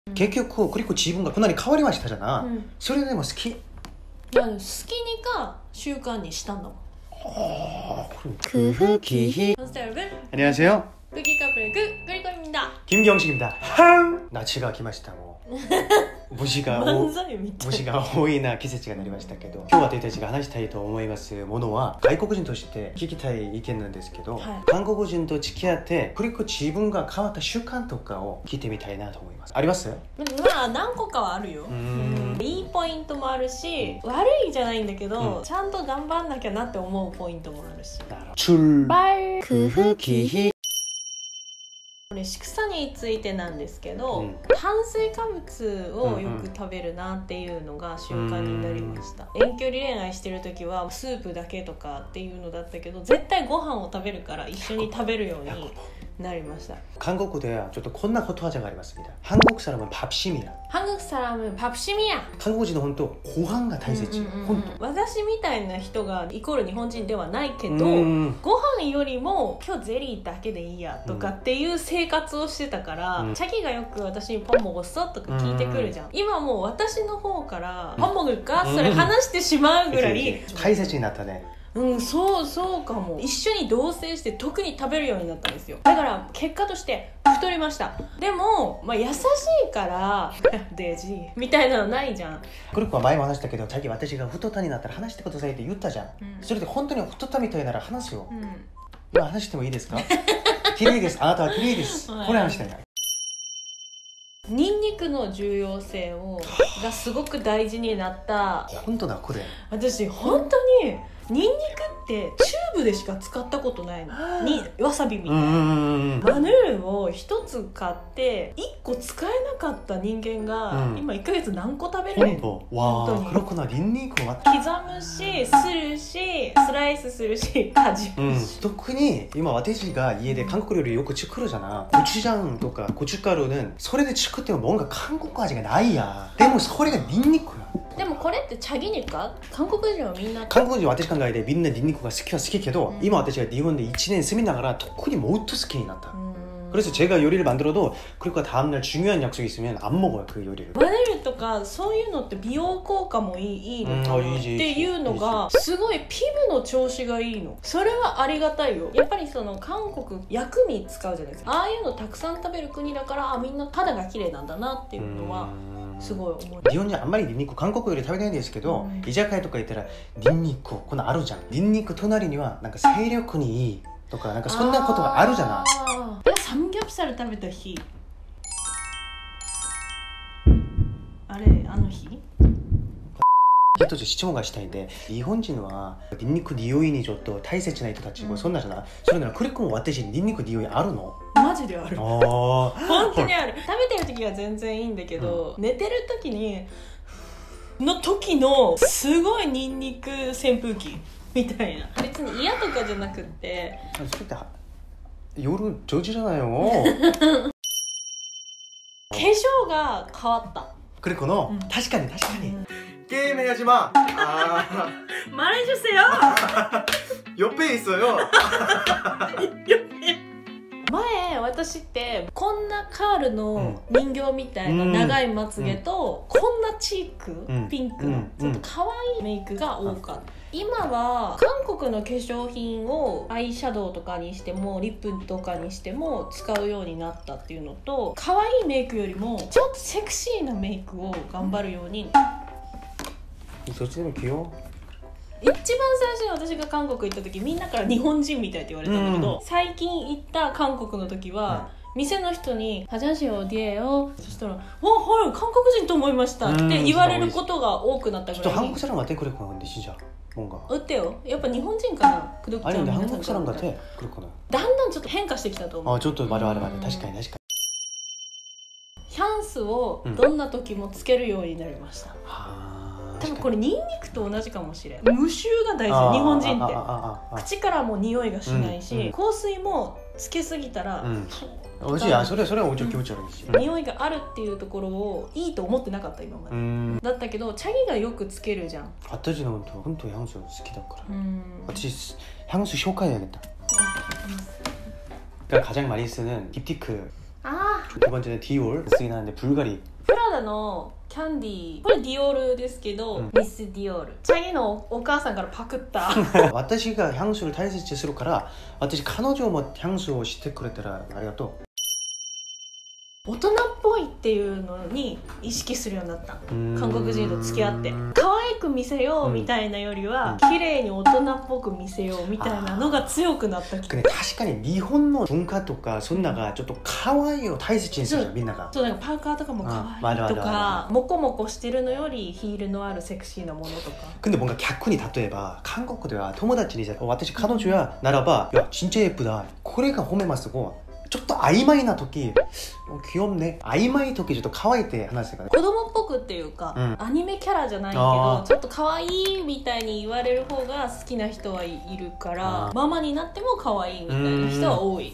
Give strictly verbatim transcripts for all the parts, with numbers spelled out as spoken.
結局그리고自分がこんなに変わりましたじゃな、うん、それでも好き。いや好きにか習慣にしたんだもん。 크흐키히. 안녕하세요. 크기 카페 그 그리코입니다. 김경식입니다.夏が来ましたもう。虫が虫が多いな季節がなりましたけど、今日私たちが話したいと思いますものは外国人として聞きたい意見なんですけど、はい、韓国人と付き合って그리고自分が変わった習慣とかを聞いてみたいなと思います。あります？ まあ何個かはあるよ。うん、いいポイントもあるし、悪いじゃないんだけど、うん、ちゃんと頑張んなきゃなって思うポイントもあるし。출발 크흐키히。これ식사についてなんですけど、うん、炭水化物をよく食べるなっていうのが習慣になりました。遠距離恋愛してる時はスープだけとかっていうのだったけど、絶対ご飯を食べるから一緒に食べるようになりました。 韓国ではちょっとこんなことわざがありますみたいな。한국사람은밥심이야。 한국사람은밥심이야。 韓国人の本当ご飯が大切。本当。 私みたいな人がイコール日本人ではないけど、ご飯よりも今日ゼリーだけでいいやとかっていう生活をしてたから、うん、チャキがよく私にパン먹었어とか聞いてくるじゃん。今もう私の方からパン먹을かそれ話してしまうぐらい大切になったね。 うん、そうそうかも。一緒に同棲して特に食べるようになったんですよ。だから結果として太りました。でも、まあ、優しいからデジみたいなのないじゃん。 クルクは前も話したけど、さっき私が太ったになったら話してくださいって言ったじゃん、うん、それで本当に太ったみたいなら話すよ、うん、今話してもいいですか？綺麗です。あなたは綺麗です。これ話したいな。 ニンニクの重要性をがすごく大事になった。 本当だこれ。 私本当にニンニクってチューブでしか使ったことないのに、わさびみたいな。マヌルを一つ買って一個使えなかった人間が、うん、今いっかげつ何個食べれるの？ わー、黒くなニンニクは刻むし、するし、スライスするし、かじるし、 うん、特に今私が家で韓国料理よく作るじゃな。コチュジャンとかコチュカル는それで作っても뭔가韓国味がないや。でもそれがニンニクや。 でもこれってチャギニか？韓国人はみんな韓国人は私考えてみんなニンニクが好きは好きけど、うん、今私が日本でいちねん住みながら特にもっと好きになった。그래서 제가 요리를 만들어도 그리고 다음날 중요한 약속이 있으면 안 먹어요 그 요리를. マネルとかそういうのって美容効果もいい、いいのかなっていうのがすごい皮膚の調子がいいの。それはありがたいよ。やっぱりその韓国薬味使うじゃないですか。ああいうのたくさん食べる国だから、あみんな肌が綺麗なんだなっていうのはすごい思う。 日本にあんまりニンニク韓国より食べないんですけど、居酒屋とか行ったらニンニクこんなあるじゃん。ニンニク隣にはなんか精力にいいとかなんかそんなことがあるじゃない。 삼겹살을食べた日、あれあの日一つ質問がしたいんで、日本人はニンニク匂いにちょっと大切な人たち、うん、そんなじゃない。それならクリックも私ニンニク匂いあるの？ マジである。本当にある。食べてる時は全然いいんだけど、うん、寝てる時にの時のすごいニンニク扇風機みたいな。別に嫌とかじゃなくって、 それって夜上手じゃないよ。 化粧が変わった。 クリコの、うん、確かに確かに、うん、ゲーム해야지 마. 아. 말해주세요. 옆에 있어요. 옆에. 前私ってこんなカールの人形みたいな長いまつげと、うん、こんなチーク、うん、ピンクの、うん、ちょっと可愛いメイクが多かった。今は韓国の化粧品をアイシャドウとかにしてもリップとかにしても使うようになったっていうのと、可愛いメイクよりもちょっとセクシーなメイクを頑張るように。 そっちでも器用。 一番最初に私が韓国行った時、みんなから日本人みたいって言われたんだけど、うん、最近行った韓国の時は、うん、店の人に「화장실 어디예요?」そしたら「おはい韓国人と思いました」って言われることが多くなったぐらい。 ちょっと한국 사람 같아 그랬구나 근데 진짜 뭔가. 어때요?やっぱ日本人かな? 아니 근데 한국 사람 같아 그랬구나. だんだんちょっと変化してきたと思う。 あちょっとまだまだまだ確かに確かに。 ヒャンスをどんな時もつけるようになりました。多分これニンニクと同じかもしれん。無臭が大事。日本人って口からも匂いがしないし、うんうん、香水もつけすぎたら、うん、 おいしい。あそれそれはおちょ気持ち悪いし、 うん、匂いがあるっていうところをいいと思ってなかった今まで。うんだったけどチャギがよくつけるじゃん。 私の本当향수好きだから。私향수紹介해야겠다。가장 많이 쓰는 딥티크 あ 두 번째는 디올 쓰긴 하는데 불가리 プラダのキャンディーこれディオールですけど、うん、ミスディオールチャギのお母さんからパクった私が향수를大切にするから私彼女も향수をしてくれたらありがとう大人っぽいっていうのに意識するようになった韓国人と付き合って可愛く見せようみたいなよりは、うん、綺麗に大人っぽく見せようみたいなのが強くなった気が確かに日本の文化とかそんながちょっと可愛いを大切にするじゃんみんながそうなんかパーカーとかも可愛いとかモコモコしてるのよりヒールのあるセクシーなものとか 근데 뭔가逆に例えば韓国では友達に私彼女やならばいや진짜 예쁘다これが褒めますがちょっと曖昧な時귀엽네曖昧い時ちょっと可愛いって話だから、ね、 子供っぽくっていうか、うん、アニメキャラじゃないけどちょっと可愛いみたいに言われる方が好きな人はいるからママになっても可愛いみたいな人は多い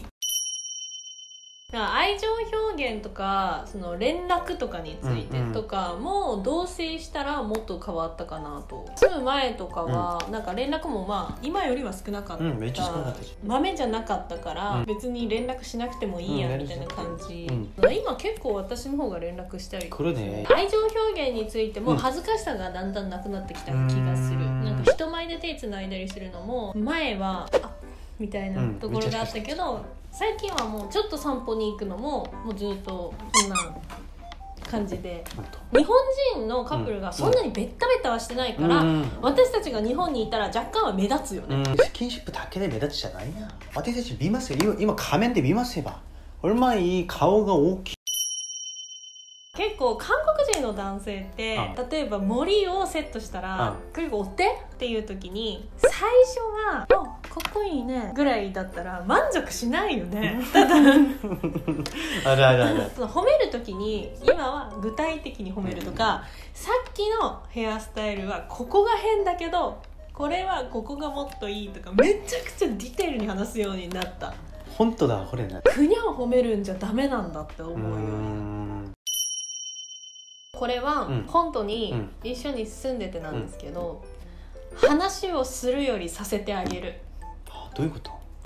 愛情表現とかその連絡とかについてとかも同棲したらもっと変わったかなと住む前とかはなんか連絡もまあ今よりは少なかった、うん、めっちゃ少なかったし豆じゃなかったから別に連絡しなくてもいいやみたいな感じ、うん、今結構私の方が連絡したり、ね、愛情表現についても恥ずかしさがだんだんなくなってきた気がする、うん、なんか人前で手つないだりするのも前はあみたいなところがあったけど、うん、最近はもうちょっと散歩に行くのももうずっとこんな感じで日本人のカップルがそんなにベッタベタはしてないから、うん、私たちが日本にいたら若干は目立つよね、うん、 スキンシップだけで目立つじゃないな私たち見ますよ今画面で見ますよ얼마나いい顔が大きい結構韓国人の男性って例えば森をセットしたら「結構お手?」っていう時に最初は「あかっこいいね」ぐらいだったら満足しないよねただあるあるある褒める時に今は具体的に褒めるとかさっきのヘアスタイルはここが変だけどこれはここがもっといいとかめちゃくちゃディテールに話すようになった本当だこれねクニャを褒めるんじゃダメなんだって思うよねこれは本当に一緒に住んでてなんですけど、うん、話をするよりさせてあげるどういうこと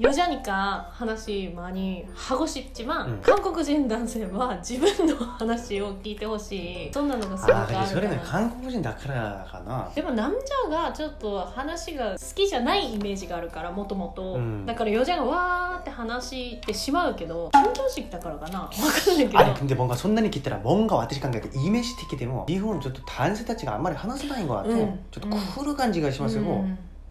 여자니까話많이 하고 싶지만 응. 한국인男性は自分の話を聞いてほしいそんなのがすごくあるからそれね韓国人だからかなでも남자がちょっと話が好きじゃないイメージがあるからもともとだから여자がわーって話してしまうけど緊張してきたからかなわかんないけどあれ근데 뭔가そんなに聞いたら뭔가私考えてイメージ的でも日本ちょっと男性たちがあんまり話せないのは、うん、ちょっとクール感じがしますよ、うん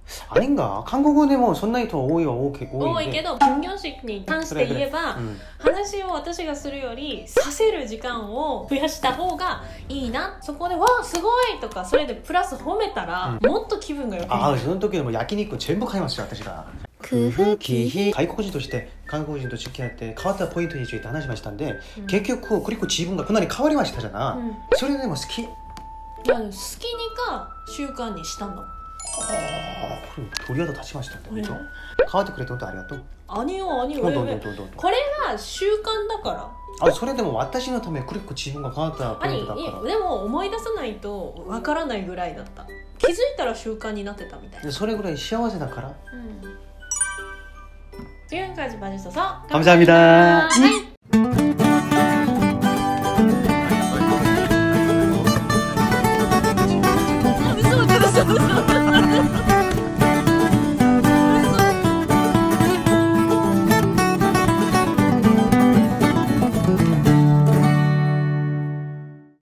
、아닌가? 한국어でもそんな人多いは多いけど多いけど金魚式に関して言えば、うん、話を私がするよりさせる時間を増やした方がいいなそこでわーすごいとかそれでプラス褒めたら、うん、もっと気分が良くなるああその時でも焼肉全部買いますよ私が外国人として韓国人と付き合って変わったポイントについて話しましたんで、うん、結局クリコ自分がかなり変わりましたじゃな、うん、それでも好きいや好きにか習慣にしたんだもんあこれ鳥肌立ちましたって本当、うん、変わってくれて本当ありがとうあによあによこれは習慣だからあそれでも私のためクリック自分が変わったポイントだからいやでも思い出さないとわからないぐらいだった気づいたら習慣になってたみたいなそれぐらい幸せだから、 うん、지금까지 봐주셔서 감사합니다. 감사합니다.